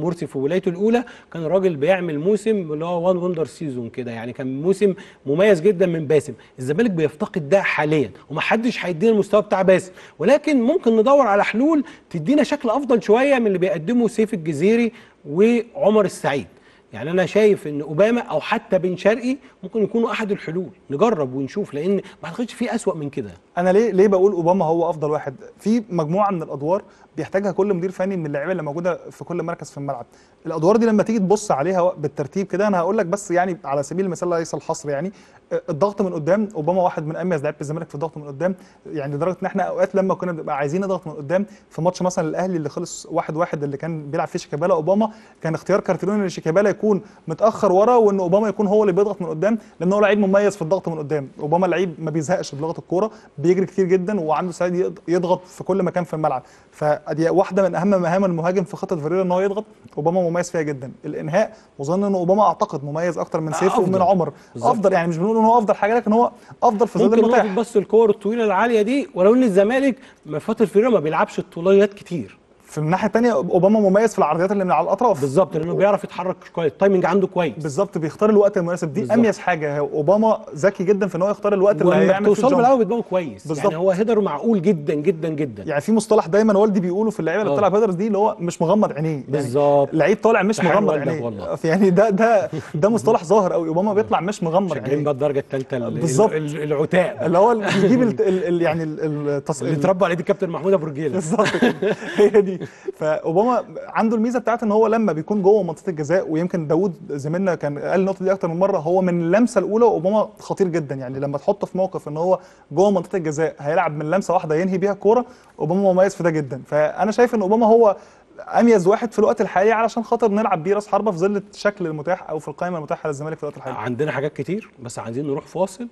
مرسي في ولايته الاولى كان الراجل بيعمل موسم اللي هو وان وندر سيزون كده، يعني كان موسم مميز جدا من باسم. الزمالك بيفتقد ده حاليا، ومحدش هيدينا المستوى بتاع باسم، ولكن ممكن ندور على حلول تدينا شكل افضل شويه من اللي بيقدمه سيف الجزيري وعمر السعيد. يعني انا شايف ان اوباما او حتى بن شرقي ممكن يكونوا احد الحلول، نجرب ونشوف، لان ما اعتقدش في اسوأ من كده. انا ليه بقول اوباما هو افضل واحد؟ في مجموعه من الادوار بيحتاجها كل مدير فني من اللعيبه اللي موجوده في كل مركز في الملعب. الادوار دي لما تيجي تبص عليها بالترتيب كده، انا هقول لك بس يعني على سبيل المثال ليس الحصر، يعني الضغط من قدام، اوباما واحد من اميز لعيبه الزمالك في الضغط من قدام، يعني لدرجه ان احنا اوقات لما كنا بنبقى عايزين نضغط من قدام في ماتش مثلا الاهلي اللي خلص 1-1 اللي كان بيلعب فيه شيكابالا، اوباما كان اختيار كارتيرون ان شيكابالا يكون متاخر ورا وان اوباما يكون هو اللي بيضغط من قدام، لان هو لعيب مميز في الضغط من قدام. اوباما لعيب ما بيزهقش بلغه الكوره، بيجري كتير جدا وعنده سعادة يضغط في كل مكان في الملعب، فدي واحده من اهم مهام المهاجم في خطه فيريرا ان هو يضغط. اوباما مميز فيها جدا. الانهاء وظن ان اوباما اعتقد مميز اكتر من سيف ومن عمر. بالزبط. افضل، يعني مش بنقول ان هو افضل حاجه، لكن هو افضل في ظل المتاح. ممكن بس الكور الطويله العاليه دي، ولو ان الزمالك فتره فيريرا ما بيلعبش الطوليات كتير. في الناحيه الثانيه اوباما مميز في العرضيات اللي من على الاطراف. بالظبط، لانه بيعرف يتحرك كويس، التايمنج عنده كويس. بالظبط، بيختار الوقت المناسب، دي اميز حاجه. اوباما ذكي جدا في ان هو يختار الوقت اللي هيعمل فيه توصل بالقوي بدماغه كويس. بالزبط. يعني هو هيدر معقول جدا جدا جدا. يعني في مصطلح دايما والدي بيقوله في اللعيبه اللي بتلعب هيدرز دي، اللي هو مش مغمض عينيه. بالظبط، يعني لعيب طالع مش مغمض عينيه. يعني ده مصطلح ظاهر قوي. اوباما بيطلع مش مغمض عينيه. شغالين بقى الدرجه الثالثه بالظبط، العتاق اللي هو يجيب يعني اللي اتربى على ايد الكابتن محمود ابو رجيله. بالظبط كده، هي دي. فاوباما عنده الميزه بتاعت ان هو لما بيكون جوه منطقه الجزاء، ويمكن داوود زميلنا كان قال النقطه دي اكتر من مره، هو من اللمسه الاولى اوباما خطير جدا. يعني لما تحطه في موقف ان هو جوه منطقه الجزاء هيلعب من لمسه واحده ينهي بيها الكوره، اوباما مميز في ده جدا. فانا شايف ان اوباما هو اميز واحد في الوقت الحالي علشان خاطر نلعب بيه راس حربه في ظل الشكل المتاح او في القائمه المتاحه للزمالك في الوقت الحالي. عندنا حاجات كتير بس عايزين نروح فاصل،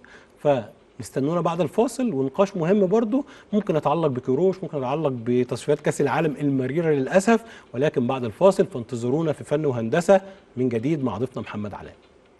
نستنونا بعد الفاصل ونقاش مهم برضو ممكن يتعلق بكيروش، ممكن يتعلق بتصفيات كاس العالم المريره للاسف، ولكن بعد الفاصل فانتظرونا في فن وهندسه من جديد مع ضيفنا محمد علاء.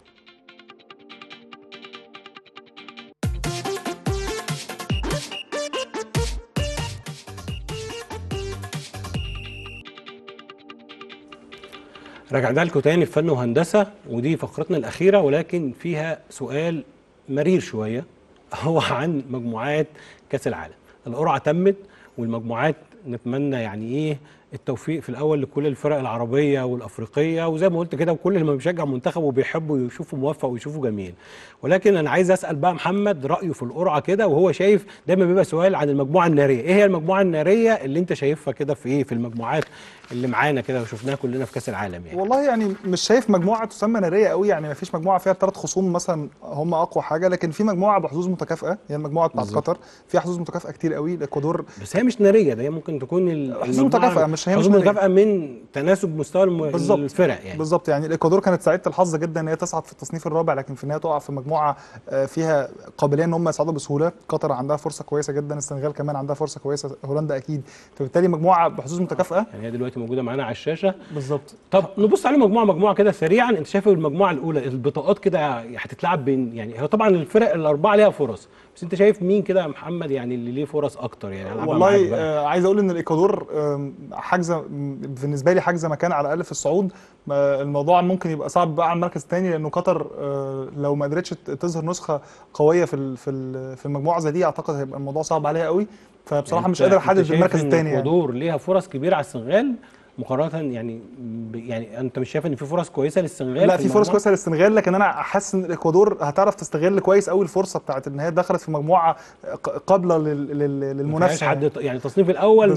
رجعنا لكم تاني في فن وهندسه، ودي فقرتنا الاخيره ولكن فيها سؤال مرير شويه، هو عن مجموعات كاس العالم. القرعه تمت والمجموعات نتمنى يعني ايه التوفيق في الاول لكل الفرق العربيه والافريقيه، وزي ما قلت كده وكل اللي بيشجع منتخب وبيحبوا يشوفوا موفق ويشوفوا جميل. ولكن انا عايز اسال بقى محمد رايه في القرعه كده، وهو شايف دايما بيبقى سؤال عن المجموعه الناريه، ايه هي المجموعه الناريه اللي انت شايفها كده في ايه في المجموعات اللي معانا كده وشفناها كلنا في كاس العالم؟ يعني والله يعني مش شايف مجموعه تسمى ناريه قوي، يعني ما فيش مجموعه فيها 3 خصوم مثلا هم اقوى حاجه، لكن في مجموعه بحظوظ متكافئه، هي المجموعه بتاعت قطر فيها حظوظ متكافئه كتير قوي. الاكوادور بس هي مش ناريه، ده هي ممكن تكون حظوظ متكافئه، مش هي حظوظ متكافئه من تناسب مستوى الفرق. يعني بالظبط، يعني الاكوادور كانت سعيده الحظ جدا ان هي تصعد في التصنيف الرابع، لكن في النهايه تقع في مجموعه فيها قابليه ان هم يصعدوا بسهوله. قطر عندها فرصه كويسه جدا، السنغال كمان عندها فرصه كويسه، هولندا اكيد، فبالتالي مجموعه بحظوظ متكافئه. يعني هي دلوقتي موجوده معانا على الشاشه بالظبط. طب نبص على مجموعه كده سريعا. انت شايف المجموعه الاولى البطاقات كده هتتلعب بين، يعني هو طبعا الفرق الاربعه ليها فرص، بس انت شايف مين كده يا محمد يعني اللي ليه فرص اكتر؟ يعني والله عايز اقول ان الاكوادور حاجزه بالنسبه لي، حاجزه مكان على الاقل في الصعود. الموضوع ممكن يبقى صعب بقى على المركز الثاني، لانه قطر لو ما قدرتش تظهر نسخه قويه في المجموعه زي دي، اعتقد هيبقى الموضوع صعب عليها قوي. فبصراحه يعني مش قادر احدد المركز الثاني. الاكوادور ليها فرص كبيره على السنغال مقارنه، يعني انت مش شايف ان في فرص كويسه للسنغال؟ لا، في فرص كويسه للسنغال، لكن انا حاسس ان الاكوادور هتعرف تستغل كويس قوي الفرصه بتاعت ان هي دخلت في مجموعه قابله للمنافسه. حد يعني التصنيف الاول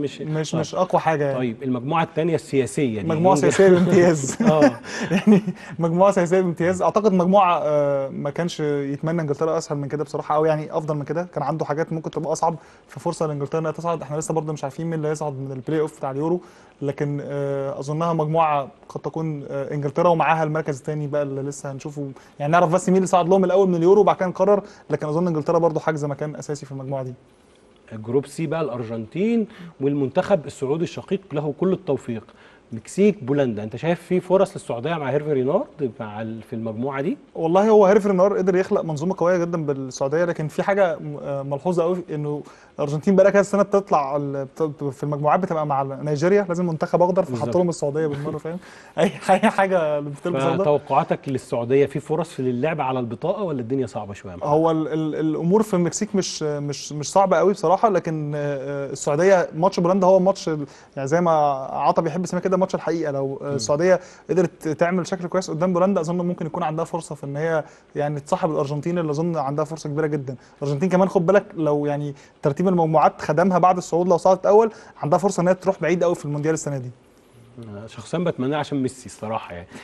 مش اقوى حاجه يعني. طيب المجموعه الثانيه السياسيه دي مجموعه سياسيه بامتياز. يعني مجموعه سياسيه بامتياز. اعتقد مجموعه ما كانش يتمنى انجلترا اسهل من كده بصراحه، او يعني افضل من كده، كان عنده حاجات ممكن تبقى اصعب، ففرصه لانجلترا انها تصعد. احنا لسه برضه مش عارفين مين اللي هيصعد من البلاي اوف بتاع اليورو، لكن اظنها مجموعه قد تكون انجلترا ومعاها المركز الثاني بقى اللي لسه هنشوفه، يعني نعرف بس مين اللي صعد لهم الاول من اليورو وبعد كده نقرر، لكن اظن انجلترا برضو حاجزه مكان اساسي في المجموعه دي. الجروب سي بقى الارجنتين والمنتخب السعودي الشقيق له كل التوفيق. مكسيك بولندا، انت شايف في فرص للسعوديه مع هيرفي رينارد في المجموعه دي؟ والله هو هيرفي رينار قدر يخلق منظومه قويه جدا بالسعوديه، لكن في حاجه ملحوظه قوي انه الارجنتين بقى لها كذا سنه بتطلع في المجموعات بتبقى مع نيجيريا، لازم منتخب اخضر فحط لهم السعوديه بالمره، فاهم؟ اي حاجه بتلبس اخضر. فتوقعاتك للسعوديه في فرص في اللعب على البطاقه ولا الدنيا صعبه شويه معاها؟ هو الامور في المكسيك مش صعبه قوي بصراحه، لكن السعوديه ماتش بولندا هو ماتش يعني زي ما عطا بيحب يسميها كده ماتش الحقيقه. لو السعوديه قدرت تعمل شكل كويس قدام بولندا اظن ممكن يكون عندها فرصه في ان هي يعني تصاحب الارجنتين، اللي اظن عندها فرصه كبيره جدا. الارجنتين كمان خد بالك لو يعني ترتيب المجموعات خدمها بعد الصعود، لو صعدت اول عندها فرصه ان هي تروح بعيد قوي في المونديال السنه دي. شخصيا بتمناه عشان ميسي الصراحه يعني.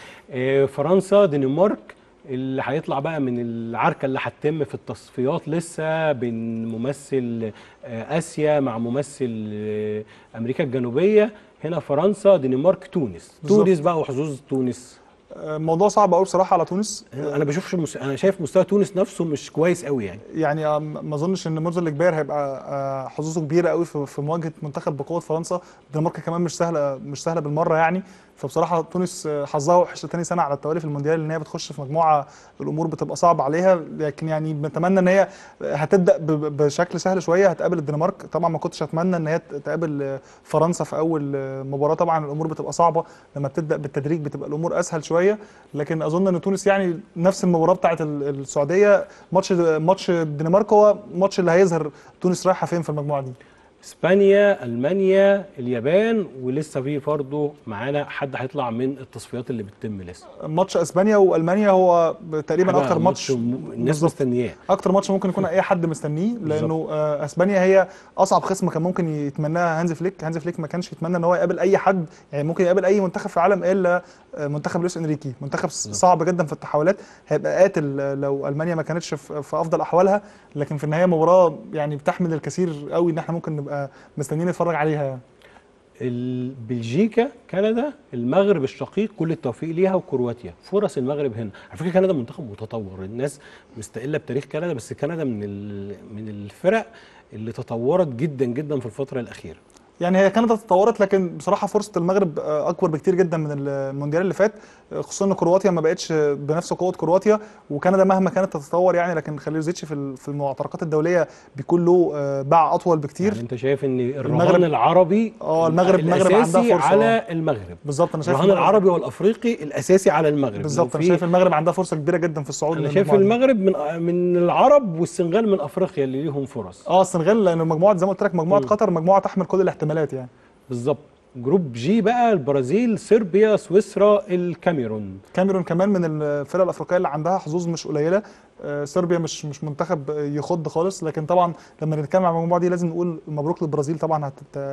فرنسا دنمارك اللي هيطلع بقى من العركه اللي هتتم في التصفيات لسه بين ممثل اسيا مع ممثل امريكا الجنوبيه. هنا فرنسا دنمارك تونس بالزبط. تونس بقى وحظوظ تونس الموضوع صعب قوي بصراحه على تونس. انا بشوفش انا شايف مستوى تونس نفسه مش كويس قوي يعني ما اظنش ان مرزا الجبير هيبقى حظوظه كبيره قوي في مواجهه منتخب بقوه فرنسا. الدنمارك كمان مش سهله بالمره يعني. فبصراحه تونس حظها وحش تاني سنه على التوالي في المونديال، ان هي بتخش في مجموعه الامور بتبقى صعبه عليها، لكن يعني بنتمنى ان هي هتبدا بشكل سهل شويه، هتقابل الدنمارك. طبعا ما كنتش اتمنى ان هي تقابل فرنسا في اول مباراه، طبعا الامور بتبقى صعبه، لما بتبدا بالتدريج بتبقى الامور اسهل شويه. لكن اظن ان تونس يعني نفس المباراه بتاعه السعوديه، ماتش الدنمارك هو ماتش اللي هيظهر تونس رايحه فين في المجموعه دي. اسبانيا، المانيا، اليابان، ولسه في برضه معانا حد هيطلع من التصفيات اللي بتتم لسه. ماتش اسبانيا والمانيا هو تقريبا اكتر ماتش الناس مستنياه، اكتر ماتش ممكن يكون اي حد مستنيه، لانه اسبانيا هي اصعب خصم كان ممكن يتمناها هانز فليك ما كانش يتمنى ان هو يقابل اي حد، يعني ممكن يقابل اي منتخب في العالم الا منتخب لويس انريكي، منتخب صعب جدا في التحولات، هيبقى قاتل لو المانيا ما كانتش في افضل احوالها. لكن في النهايه مباراه يعني بتحمل الكثير قوي ان احنا ممكن نبقى مستنيين نتفرج عليها يعني. بلجيكا، كندا، المغرب الشقيق كل التوفيق ليها، وكرواتيا. فرص المغرب هنا على فكره، كندا منتخب متطور، الناس مستقله بتاريخ كندا، بس كندا من الفرق اللي تطورت جدا جدا في الفتره الاخيره. يعني هي كندا تطورت، لكن بصراحه فرصه المغرب اكبر بكتير جدا من المونديال اللي فات، خصوصا ان كرواتيا ما بقتش بنفس قوه كرواتيا، وكندا مهما كانت تتطور يعني، لكن خليلوزيتش في المعتركات الدوليه بيكون له باع اطول بكتير. يعني انت شايف ان الرهان العربي المغرب عندها فرصه على المغرب بالظبط. انا شايف الرهان العربي والافريقي الاساسي على المغرب بالظبط. انا شايف المغرب عندها فرصه كبيره جدا في الصعود. انا شايف المغرب من العرب، والسنغال من افريقيا اللي ليهم فرص. السنغال لان مجموعه زي ما قلت لك مجموعه قطر مجموعه تحمل كل الاحتمالات يعني. بالظبط. جروب جي بقى البرازيل، صربيا، سويسرا، الكاميرون كمان من الفرق الافريقيه اللي عندها حظوظ مش قليله. صربيا مش منتخب يخض خالص، لكن طبعا لما نتكلم عن المجموعه دي لازم نقول مبروك للبرازيل. طبعا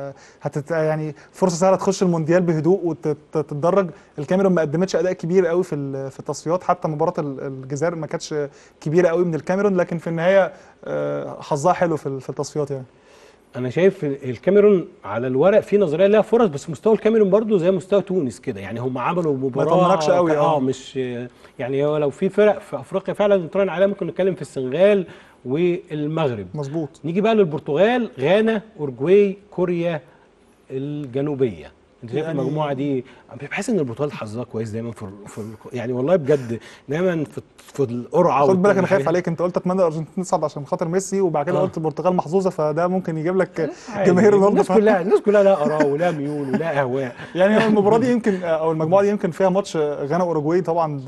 يعني فرصه سهله تخش المونديال بهدوء وتتدرج. الكاميرون ما قدمتش اداء كبير قوي في التصفيات، حتى مباراه الجزائر ما كانتش كبيره قوي من الكاميرون، لكن في النهايه حظها حلو في التصفيات يعني. انا شايف الكاميرون على الورق في نظريه لها فرص، بس مستوى الكاميرون برضو زي مستوى تونس كده، يعني هم عملوا مباراه ما يطمنكش قوي. مش يعني هو لو في فرق في افريقيا فعلا نتراهن عليها ممكن نتكلم في السنغال والمغرب. مظبوط. نيجي بقى للبرتغال، غانا، اورجواي، كوريا الجنوبيه. انت شايف يعني المجموعه دي؟ بحس ان البرتغال حظها كويس دايما يعني والله بجد دايما في القرعه. خد بالك انا خايف عليك، انت قلت اتمنى الارجنتين تصعد عشان خاطر ميسي، وبعد كده قلت البرتغال محظوظه، فده ممكن يجيب لك جماهير النهارده. الناس كلها لا اراء ولا ميول ولا اهواء. يعني المباراه دي يمكن او المجموعه دي يمكن فيها ماتش غانا واوروجواي طبعا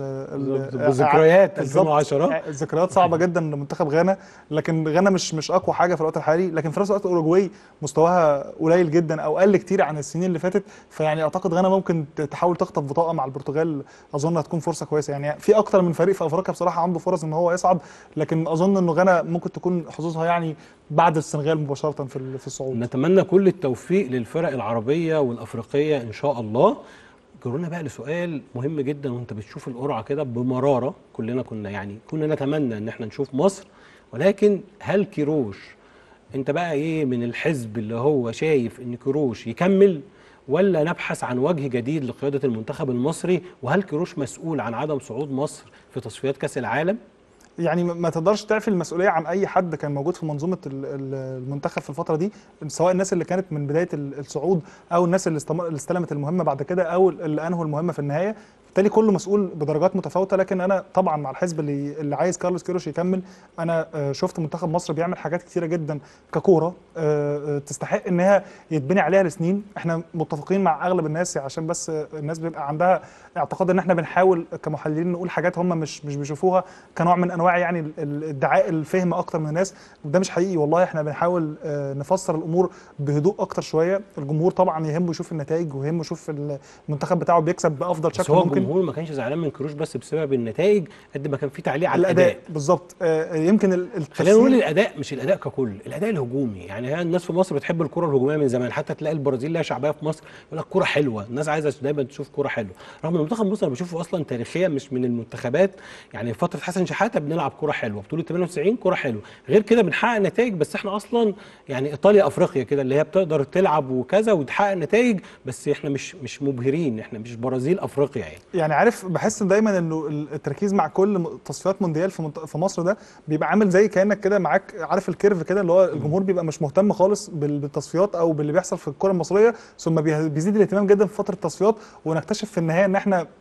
بذكريات 2010. ذكريات صعبه جدا لمنتخب غانا، لكن غانا مش اقوى حاجه في الوقت الحالي، لكن في نفس الوقت اوروجواي مستواها قليل جدا او قل كتير عن السنين اللي فاتت. فيعني اعتقد غانا ممكن تحاول تخطف بطاقه مع البرتغال، اظن هتكون فرصه كويسه. يعني في اكتر من فريق في افريقيا بصراحه عنده فرص ان هو يصعد، لكن اظن انه غانا ممكن تكون حظوظها يعني بعد السنغال مباشره في الصعود. نتمنى كل التوفيق للفرق العربيه والافريقيه ان شاء الله. جرونا بقى لسؤال مهم جدا، وانت بتشوف القرعه كده بمراره، كلنا كنا نتمنى ان احنا نشوف مصر، ولكن هل كيروش انت بقى ايه من الحزب اللي هو شايف ان كيروش يكمل، ولا نبحث عن وجه جديد لقيادة المنتخب المصري؟ وهل كيروش مسؤول عن عدم صعود مصر في تصفيات كأس العالم؟ يعني ما تقدرش تعفي المسؤوليه عن اي حد كان موجود في منظومه المنتخب في الفتره دي، سواء الناس اللي كانت من بدايه الصعود او الناس اللي استلمت المهمه بعد كده او اللي انهوا المهمه في النهايه. بالتالي كله مسؤول بدرجات متفاوته، لكن انا طبعا مع الحزب اللي عايز كارلوس كيروش يكمل. انا شفت منتخب مصر بيعمل حاجات كتيره جدا ككوره تستحق انها يتبني عليها لسنين. احنا متفقين مع اغلب الناس، عشان بس الناس بيبقى عندها اعتقاد ان احنا بنحاول كمحللين نقول حاجات هم مش بيشوفوها كنوع من انواع يعني ادعاء الفهم اكتر من الناس، وده مش حقيقي والله. احنا بنحاول نفسر الامور بهدوء اكتر شويه. الجمهور طبعا يهمه يشوف النتائج ويهمه يشوف المنتخب بتاعه بيكسب بافضل شكل ممكن. الجمهور ما كانش زعلان من كيروش بس بسبب النتائج قد ما كان في تعليق على الاداء بالظبط. يمكن خلينا نقول الاداء، مش الاداء ككل، الاداء الهجومي. يعني الناس في مصر بتحب الكره الهجوميه من زمان، حتى تلاقي البرازيل لها شعبيه في مصر يقول لك كره حلوه، الناس عايزه دايما تشوف كره حلوه. رغم ان منتخب مصر انا بشوفه اصلا تاريخيا مش من المنتخبات، يعني فتره حسن شحاته بنلعب كره حلوه، بطوله 98 كره حلوه، غير كده بنحقق نتائج. بس احنا اصلا يعني ايطاليا افريقيا كده اللي هي بتقدر تلعب وكذا وتحقق نتائج، بس احنا مش مبهرين، احنا مش برازيل افريقيا يعني عارف، بحس دايما انه التركيز مع كل تصفيات مونديال في مصر ده بيبقى عامل زي كانك كده معاك، عارف الكيرف كده اللي هو الجمهور بيبقى مش مهتم خالص بالتصفيات او باللي بيحصل في الكره المصريه، ثم بيزيد الاهتمام جدا في فتره التصفيات، ونكتشف في النهايه ان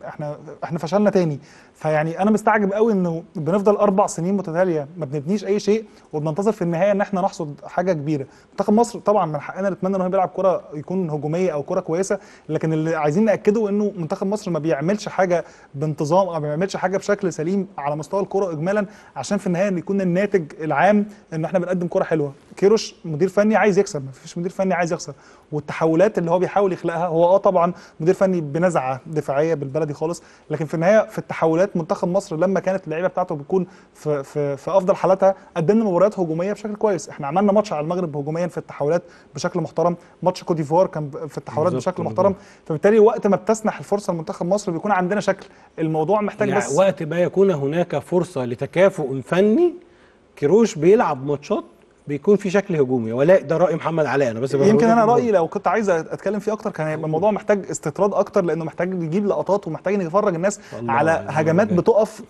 احنا فشلنا تاني. فيعني انا مستعجب قوي انه بنفضل 4 سنين متتاليه ما بنبنيش اي شيء، وبننتظر في النهايه ان احنا نحصد حاجه كبيره. منتخب مصر طبعا من حقنا نتمنى ان هو بيلعب كره يكون هجوميه او كره كويسه، لكن اللي عايزين ناكده انه منتخب مصر ما بيعملش حاجه بانتظام او ما بيعملش حاجه بشكل سليم على مستوى الكره اجمالا، عشان في النهايه يكون الناتج العام ان احنا بنقدم كره حلوه. كيروش مدير فني عايز يكسب، ما فيش مدير فني عايز يخسر، والتحولات اللي هو بيحاول يخلقها هو طبعا مدير فني بنزعه دفاعيه بالبلدي خالص، لكن في النهايه في التحولات منتخب مصر لما كانت اللعيبه بتاعته بتكون في افضل حالاتها قدمنا مباريات هجوميه بشكل كويس. احنا عملنا ماتش على المغرب هجوميا في التحولات بشكل محترم، ماتش كوت ديفوار كان في التحولات بشكل محترم. فبالتالي وقت ما بتسنح الفرصه لمنتخب مصر بيكون عندنا شكل. الموضوع محتاج يعني بس وقت ما يكون هناك فرصه لتكافؤ فني كيروش بيلعب ماتشات بيكون في شكل هجومي، ولا ده راي محمد علاء؟ انا بس يمكن انا رايي لو كنت عايز اتكلم فيه اكتر كان هيبقى الموضوع محتاج استطراد اكتر، لانه محتاج يجيب لقطات ومحتاج يفرج الناس على هجمات بتقف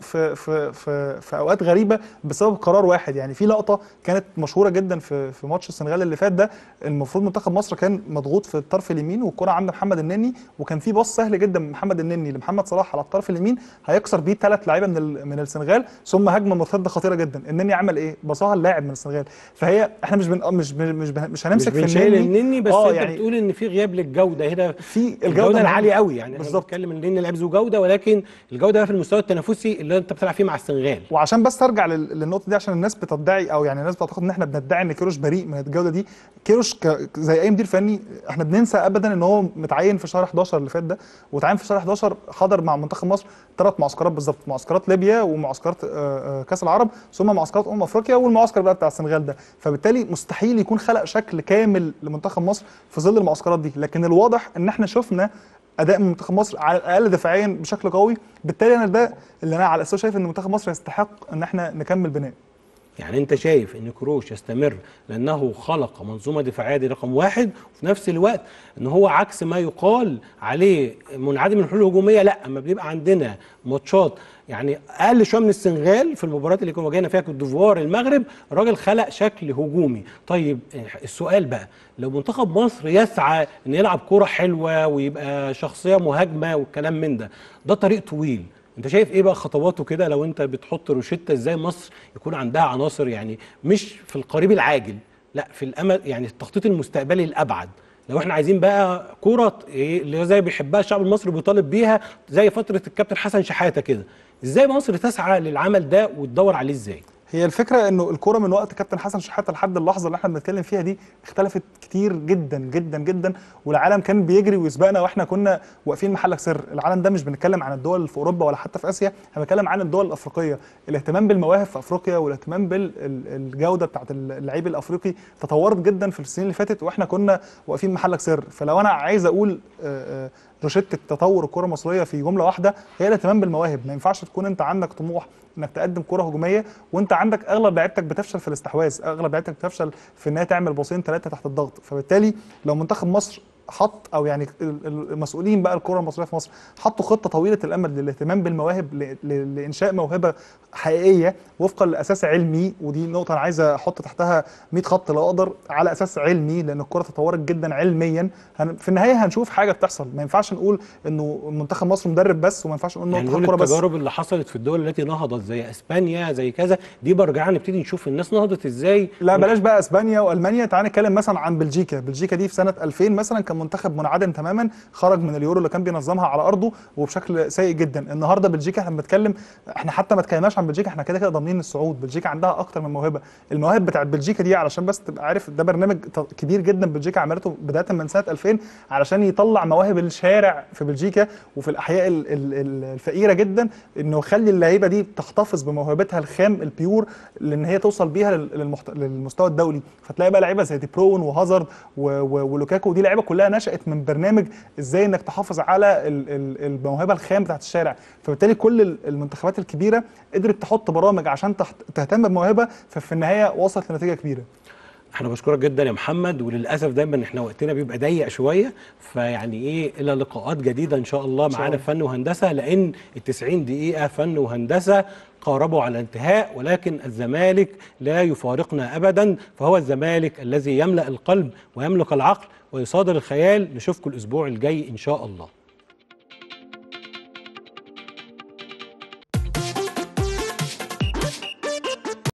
في اوقات غريبه بسبب قرار واحد. يعني في لقطه كانت مشهوره جدا في ماتش السنغال اللي فات ده، المفروض منتخب مصر كان مضغوط في الطرف اليمين والكره عند محمد النني، وكان في باص سهل جدا من محمد النني لمحمد صلاح على الطرف اليمين هيكسر بيه 3 لعيبه من السنغال، ثم هجمه مرتده خطيره جدا. النني عمل ايه؟ باصها اللاعب من السنغال. فهي احنا مش هنمسك في النني بس انت يعني بتقول ان في غياب للجوده هنا، في الجوده العاليه قوي. يعني بالظبط، بنتكلم ان النني لعب ذو جوده، ولكن الجوده في المستوى التنافسي اللي انت بتلعب فيه مع السنغال. وعشان بس ارجع للنقطه دي، عشان الناس بتدعي او يعني الناس بتعتقد ان احنا بندعي ان كيروش بريء من الجوده دي. كيروش زي اي مدير فني احنا بننسى ابدا ان هو متعين في شهر 11 اللي فات ده، وتعين في شهر 11 حضر مع منتخب مصر 3 معسكرات بالظبط، معسكرات ليبيا ومعسكرات كاس العرب ثم معسكرات افريقيا والمعسكر بقى بتاع السنغال ده. فبالتالي مستحيل يكون خلق شكل كامل لمنتخب مصر في ظل المعسكرات دي، لكن الواضح ان احنا شفنا اداء من منتخب مصر على الاقل دفاعيا بشكل قوي. بالتالي انا ده اللي انا على اساسه شايف ان منتخب مصر يستحق ان احنا نكمل بناء. يعني انت شايف ان كروش يستمر لانه خلق منظومه دفاعيه دي رقم 1، وفي نفس الوقت ان هو عكس ما يقال عليه منعدم الحلول الهجوميه. لا، اما بيبقى عندنا ماتشات يعني اقل شويه من السنغال في المباريات اللي كنا واجهنا فيها كوت ديفوار المغرب، الراجل خلق شكل هجومي. طيب السؤال بقى، لو منتخب مصر يسعى ان يلعب كوره حلوه ويبقى شخصيه مهاجمه والكلام من ده طريق طويل، انت شايف ايه بقى خطواته كده لو انت بتحط روشته ازاي مصر يكون عندها عناصر يعني مش في القريب العاجل، لا في الامل، يعني التخطيط المستقبلي الابعد، لو احنا عايزين بقى كوره اللي زي بيحبها الشعب المصري بيطالب بيها زي فتره الكابتن حسن شحاته كده، ازاي مصر تسعى للعمل ده وتدور عليه ازاي؟ هي الفكره انه الكوره من وقت كابتن حسن شحاته لحد اللحظه اللي احنا بنتكلم فيها دي اختلفت كتير جدا جدا جدا، والعالم كان بيجري ويسبقنا واحنا كنا واقفين محلك سر. العالم ده مش بنتكلم عن الدول في اوروبا ولا حتى في اسيا، احنا بنتكلم عن الدول الافريقيه. الاهتمام بالمواهب في افريقيا والاهتمام بالجوده بتاعت اللعيب الافريقي تطورت جدا في السنين اللي فاتت واحنا كنا واقفين محلك سر. فلو انا عايز اقول روشته تطور الكره المصريه في جمله واحده هي الاهتمام بالمواهب. ما ينفعش تكون انت عندك طموح انك تقدم كره هجوميه وانت عندك اغلب لعيبتك بتفشل في الاستحواذ، اغلب لعيبتك بتفشل في انها تعمل باصين 3 تحت الضغط. فبالتالي لو منتخب مصر حط او يعني المسؤولين بقى الكره المصريه في مصر حطوا خطه طويله الامد للاهتمام بالمواهب لانشاء موهبه حقيقيه وفقا لاساس علمي، ودي نقطه انا عايز احط تحتها 100 خط لو اقدر، على اساس علمي، لان الكره تطورت جدا علميا. في النهايه هنشوف حاجه بتحصل، ما ينفعش نقول انه منتخب مصر مدرب بس، وما ينفعش نقول يعني نقطه نقول كوره بس. التجارب اللي حصلت في الدول التي نهضت زي اسبانيا زي كذا، دي برجع نبتدي نشوف الناس نهضت ازاي. لا بلاش بقى اسبانيا والمانيا، تعال نتكلم مثلا عن بلجيكا. بلجيكا دي في سنه 2000 مثلا كان منتخب منعدم تماما، خرج من اليورو اللي كان بينظمها على ارضه وبشكل سيء جدا. النهارده بلجيكا احنا بنتكلم، احنا حتى ما اتكلمناش عن بلجيكا، احنا كده كده ضامنين الصعود. بلجيكا عندها اكتر من موهبه. المواهب بتاعت بلجيكا دي علشان بس تبقى عارف، ده برنامج كبير جدا بلجيكا عملته بدايه من سنه 2000 علشان يطلع مواهب الشارع في بلجيكا وفي الاحياء الفقيره جدا، انه يخلي اللعيبه دي تحتفظ بموهبتها الخام البيور، لان هي توصل بيها للمستوى الدولي. فتلاقي بقى لعيبه زي دي بروين وهازارد ولوكاكو، ودي لعيبه كلها نشأت من برنامج ازاي انك تحافظ على الموهبه الخام بتاعت الشارع. فبالتالي كل المنتخبات الكبيره قدرت تحط برامج عشان تهتم بموهبه، ففي النهايه وصلت لنتيجه كبيره. احنا بشكرك جدا يا محمد، وللاسف دايما احنا وقتنا بيبقى ضيق شويه، فيعني ايه الى لقاءات جديده ان شاء الله معانا في فن وهندسه، لان ال90 دقيقه فن وهندسه قاربوا على الانتهاء، ولكن الزمالك لا يفارقنا ابدا، فهو الزمالك الذي يملأ القلب ويملك العقل ويصادر الخيال. نشوفكم الاسبوع الجاي ان شاء الله.